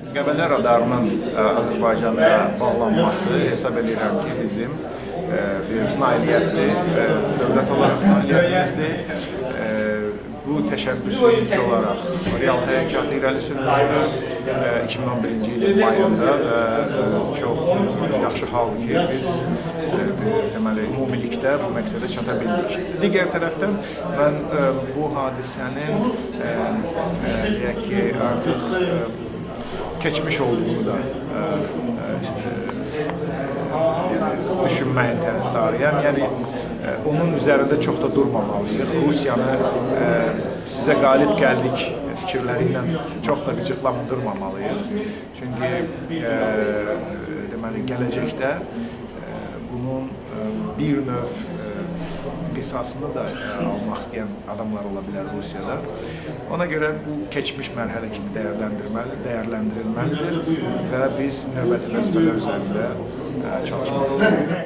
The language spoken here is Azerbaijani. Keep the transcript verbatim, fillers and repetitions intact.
Qəbələ radarının Azərbaycanda bağlanması hesab edirəm ki, bizim bir nailiyyətli, dövlət olaraq nailiyyətimizdir. Bu təşəbbüsü ilk olaraq real hərəkatı irəli sürmüşdü iki min on birinci ilin mayında və çox yaxşı haldır ki, biz deməli, ümumilikdə bu məqsədə çata bildik. Digər tərəfdən mən bu hadisənin deyək ki, artıq keçmiş olduğunu da düşünməyin tərəfdarıyam. Yəni, onun üzərində çox da durmamalıyıq. Rusiyanı sizə qalib gəldik fikirləri ilə çox da qıcıqlandırmamalıyıq. Çünki deməli, gələcəkdə bunun bir növ qisasını da almaq istəyən adamlar ola bilər Rusiyada. Ona görə bu keçmiş mərhələ kimi dəyərləndirməli, dəyərləndirilməlidir və biz növbəti vəzifələr üzərində çalışmalıyıq.